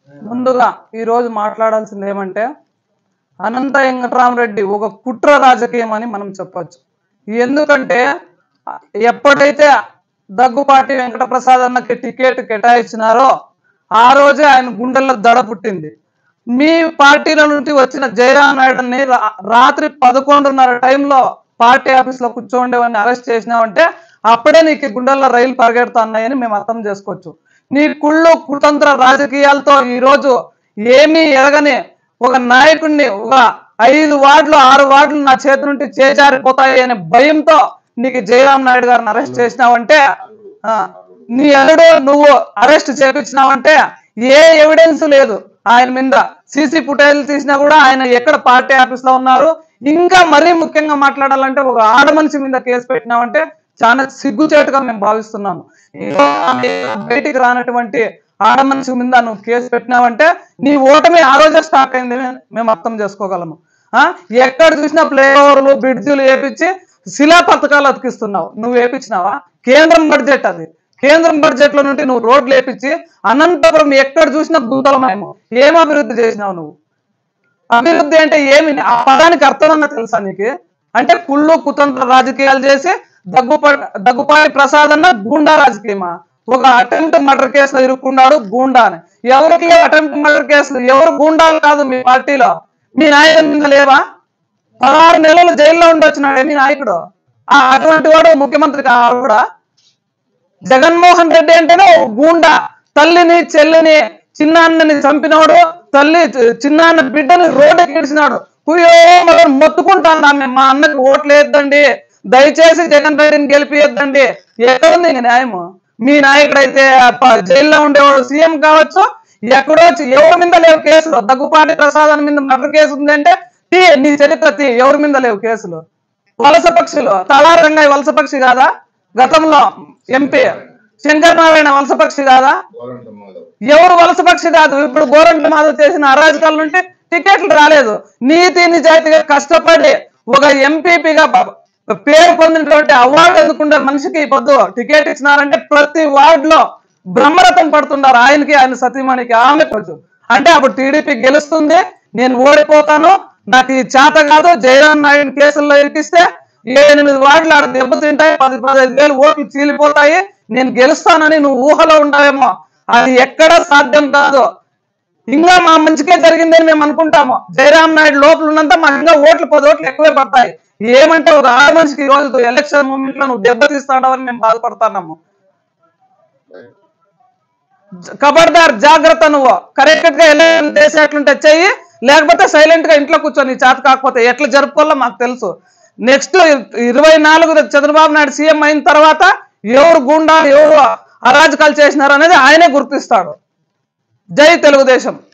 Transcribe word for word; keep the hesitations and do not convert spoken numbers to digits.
ముందుగా ఈ రోజు మాట్లాడాల్సింది ఏమంటే అనంత వెంకటరామరెడ్డి ఒక కుట్ర రాజకీయం అని మనం చెప్పొచ్చు. ఎందుకంటే ఎప్పుడైతే దగ్గుపాటి వెంకటప్రసాద్ అన్నకి టికెట్ కేటాయించినారో ఆ రోజే ఆయన గుండెల్లో దడ పుట్టింది. మీ పార్టీల నుండి వచ్చిన జయరాం నాయుడుని రాత్రి పదకొండున్నర టైంలో పార్టీ ఆఫీస్లో కూర్చోండేవని అరెస్ట్ చేసినావంటే అప్పుడే నీకు గుండెల్లో రైలు పరిగెడుతున్నాయని మేము అర్థం చేసుకోవచ్చు. నీ కుళ్ళు కుతంత్ర రాజకీయాలతో ఈరోజు ఏమీ ఎరగని ఒక నాయకుడిని ఒక ఐదు వార్డులు ఆరు వార్డులు నా చేతి నుండి చేజారిపోతాయి అనే భయంతో నీకు జయరాం నాయుడు గారిని అరెస్ట్ చేసినావంటే నీ అల్లుడు నువ్వు అరెస్ట్ చేపించినావంటే ఏ ఎవిడెన్స్ లేదు ఆయన మీద. సీసీ ఫుటేజ్ తీసినా కూడా ఆయన ఎక్కడ పార్టీ ఆఫీస్ లో ఉన్నారు. ఇంకా మరీ ముఖ్యంగా మాట్లాడాలంటే ఒక ఆడ మనిషి మీద కేసు పెట్టినామంటే చాలా సిగ్గుచేటుగా మేము భావిస్తున్నాము. బయటికి రానటువంటి ఆడ మనిషి మీద నువ్వు కేసు పెట్టినావంటే నీ ఓటమి ఆ రోజే స్టార్ట్ అయింది మేము అర్థం చేసుకోగలము. ఎక్కడ చూసినా ఫ్లైఓవర్లు బ్రిడ్జిలు వేపించి శిలా పథకాలు అతికిస్తున్నావు. నువ్వు వేపించినావా? కేంద్రం బడ్జెట్ అది. కేంద్రం బడ్జెట్ లో నుండి నువ్వు రోడ్లు వేపించి అనంతపురం ఎక్కడ చూసినా భూతలమేమో. ఏం అభివృద్ధి చేసినావు నువ్వు? అభివృద్ధి అంటే ఏమి? ఆ పదానికి అర్థమన్నా తెలుసా నీకు? అంటే కుళ్ళు కుతంత్ర రాజకీయాలు చేసి దగ్గుపాటి దగ్గుపాటి ప్రసాద్ అన్న గూండా రాజకీయమా? ఒక అటెంప్ట్ మర్డర్ కేసులో ఇరుక్కున్నాడు గూండా అని. ఎవరికి అటెంప్ట్ మర్డర్ కేసులు? ఎవరు గూండాలు కాదు మీ పార్టీలో. మీ నాయకుడి మీద లేవా? పదహారు నెలలు జైల్లో ఉండొచ్చినాడే మీ నాయకుడు. ఆ అటువంటి వాడు ముఖ్యమంత్రి కావాలి కూడా. జగన్మోహన్ రెడ్డి అంటేనే గూండా. తల్లిని చెల్లిని చిన్నాన్నని చంపినోడు, తల్లి చిన్నాన్న బిడ్డని రోడ్డుకి ఇడిచినాడు. కుయ్యో మొత్తుకుంటాను మా అన్నకి ఓట్లు వేద్దండి, దయచేసి జగన్ రెడ్డిని గెలిపియద్దండి. ఎక్కడుంది ఇంక న్యాయము? మీ నాయకుడు అయితే జైల్లో ఉండేవాడు సీఎం కావచ్చు. ఎక్కడో ఎవరి మీద లేవు కేసులు. దగ్గుపాటి ప్రసాద్ మీద మర్డర్ కేసు ఉందంటే తీ, నీ చరిత్ర తీ. ఎవరి మీద లేవు కేసులు? వలస పక్షులు తలారంగా వలస పక్షి కాదా? గతంలో ఎంపీ శంకర్ నారాయణ వలస పక్షి కాదా? ఎవరు వలస పక్షి కాదు. ఇప్పుడు గోరంట్ల మాధవ్ చేసిన అరాజకాల నుండి టికెట్లు రాలేదు. నీతి నిజాయితీగా కష్టపడి ఒక ఎంపీపీగా పేరు పొందినటువంటి అవార్డు అందుకుంటే మనిషికి పొద్దు టికెట్ ఇచ్చినారంటే ప్రతి వార్డులో బ్రహ్మరథం పడుతున్నారు ఆయనకి, ఆయన సతీమణికి. ఆమె పొద్దు అంటే అప్పుడు టీడీపీ గెలుస్తుంది, నేను ఓడిపోతాను, నాకు ఈ చేత కాదు. జయరాం నాయుడు కేసుల్లో ఇరికిస్తే ఎనిమిది వార్డులు ఆడ దెబ్బతింటాయి, పది పదహైదు వేలు ఓట్లు చీలిపోతాయి, నేను గెలుస్తానని నువ్వు ఊహలో ఉండవేమో. అది ఎక్కడా సాధ్యం కాదు. ఇంకా మా మంచికే జరిగిందని మేము అనుకుంటాము. జయరాం నాయుడు లోపల ఉన్నంత మా ఇంకా ఓట్లు పది ఓట్లు ఎక్కువే పడతాయి. ఏమంటే ఒక ఆడ మనిషికి ఈ రోజు ఎలక్షన్ మూమెంట్ లో నువ్వు దెబ్బతీస్తాడవని మేము బాధపడుతున్నాము. ఖబర్దార్, జాగ్రత్త. నువ్వు కరెక్ట్ గా ఎలక్షన్ చేసేట్లుంటే చెయ్యి, లేకపోతే సైలెంట్ గా ఇంట్లో కూర్చొని చేత కాకపోతే ఎట్లా జరుపుకోవాలో మాకు తెలుసు. నెక్స్ట్ ఇరవై నాలుగు చంద్రబాబు నాయుడు సీఎం అయిన తర్వాత ఎవరు గుండా ఎవరు అరాజకాలు చేసినారు అనేది ఆయనే గుర్తిస్తాడు. జై తెలుగుదేశం.